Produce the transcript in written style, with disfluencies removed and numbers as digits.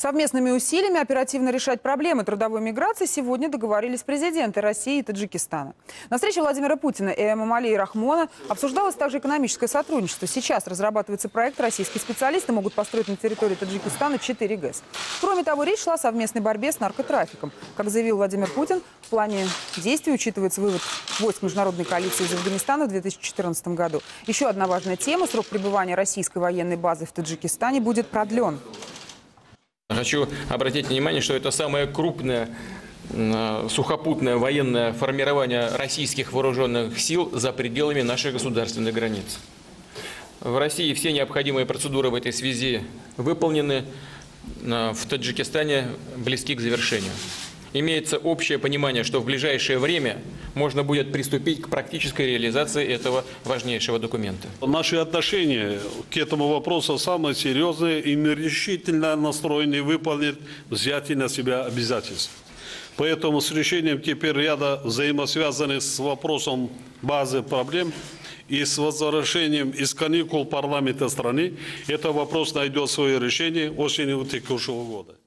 Совместными усилиями оперативно решать проблемы трудовой миграции сегодня договорились президенты России и Таджикистана. На встрече Владимира Путина и Эмомали Рахмона обсуждалось также экономическое сотрудничество. Сейчас разрабатывается проект, российские специалисты могут построить на территории Таджикистана 4 ГЭС. Кроме того, речь шла о совместной борьбе с наркотрафиком. Как заявил Владимир Путин, в плане действий учитывается вывод войск международной коалиции из Афганистана в 2014 году. Еще одна важная тема – срок пребывания российской военной базы в Таджикистане будет продлен. Хочу обратить внимание, что это самое крупное сухопутное военное формирование российских вооруженных сил за пределами наших государственных границ. В России все необходимые процедуры в этой связи выполнены, в Таджикистане близки к завершению. Имеется общее понимание, что в ближайшее время можно будет приступить к практической реализации этого важнейшего документа. Наши отношения к этому вопросу самые серьезные, и мы решительно настроены выполнить взятие на себя обязательств. Поэтому с решением теперь ряда взаимосвязанных с вопросом базы проблем и с возвращением из каникул парламента страны, этот вопрос найдет свое решение осенью текущего года.